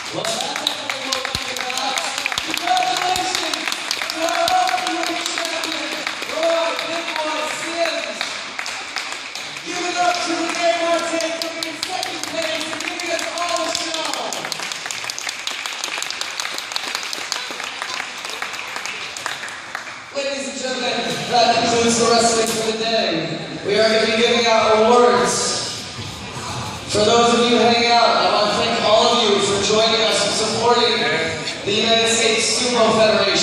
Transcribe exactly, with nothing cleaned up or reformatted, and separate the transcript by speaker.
Speaker 1: Well, that's what we're talking about. Congratulations to our open-weight champion, Roy Pitbull Sims. Give it up to Renee Martin coming in second place and giving us all a show. Ladies and gentlemen, that concludes the wrestling for the day. We are going to be giving out awards. For those of you hanging out, I want to thank all of you for joining us and supporting the United States Sumo Federation.